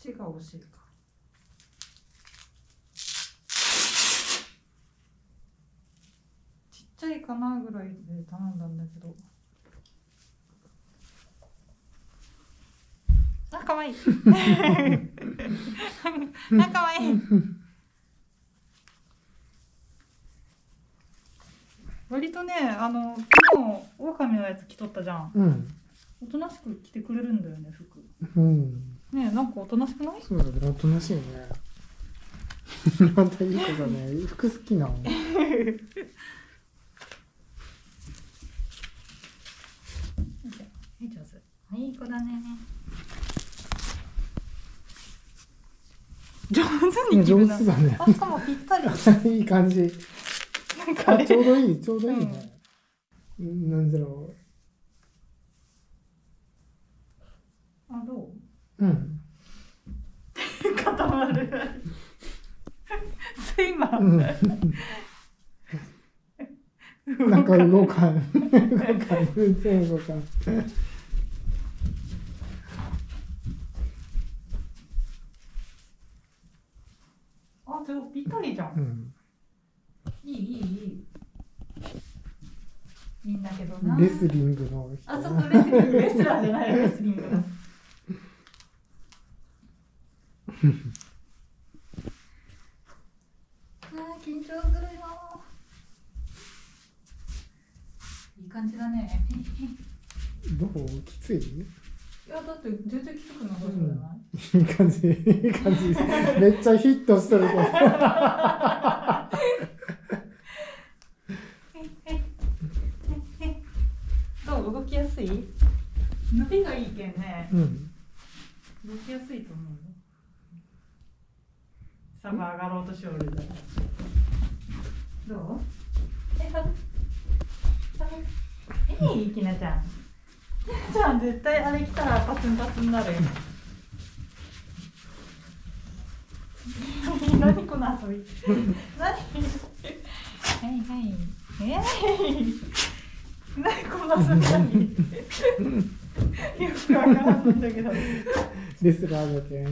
ちが惜しいか。ちっちゃいかなぐらいで頼んだんだけど。あ、かわいい。あ、かわいい。割とね、昨日狼のやつ着とったじゃん。 うん。 おとなしく着てくれるんだよね、服。 うん。 ねえ、なんかおとなしくない？ そうだね、おとなしいね。またいい子だね。服好きなの。 はい、上手。いい子だね。上手に着るな。 上手だね。 あ、しかもぴったり。 いい感じ。 なんかね、 ちょうどいい、ちょうどいいね。なんだろあ、どう。うん。 う？固まる。スイマー。 うん。なんか動かん。全然動かん。 あ、でもぴったりじゃん。 うん。 いい。いいんだけどな。 レスリングの人。 あ、そこレスリング、レスラーじゃない、レスリングの。緊張するよ。いい感じだね。 どう？きつい？ いや、だって全然きつくなさそうじゃない？ いい感じ、いい感じ。めっちゃヒットしてるけど。 どう？動きやすい？伸びがいいけんね。 うん。 動きやすいと思うよ。サバ上がろうとしおるじゃん。どう？きなちゃん。きなちゃん絶対あれ来たらパツンパツンになるよ。何この遊び。何？何この遊び何？よくわからないんだけど。 レスラーだけ。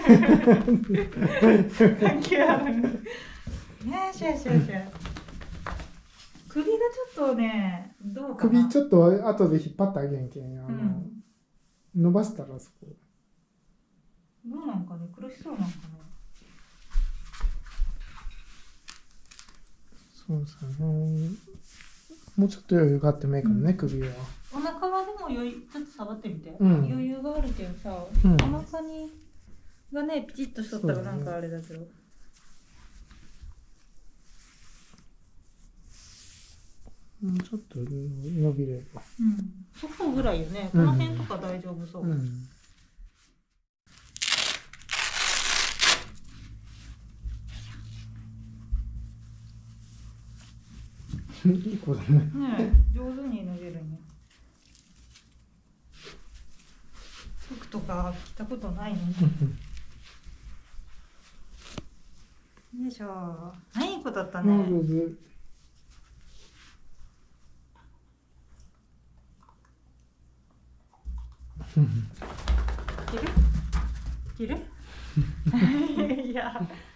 関係ある。しゃ。首がちょっとね、どうかな。 首ちょっと後で引っ張ってあげんけん。伸ばしたらそこ。 どうなんかね、苦しそうなんかね。 そうさね。もうちょっと余裕があってもいいかもね、首は。 お腹はでもちょっと触ってみて。余裕があるけどさ、お腹がね、ピチッとしとったらなんかあれだけど。 もうちょっと伸びれば。 そこぐらいよね。この辺とか大丈夫そう。 いい子だね。 ね、上手に脱げるね。服とか着たことないのに。よいしょ。いい子だったね。 上手。 着るいや。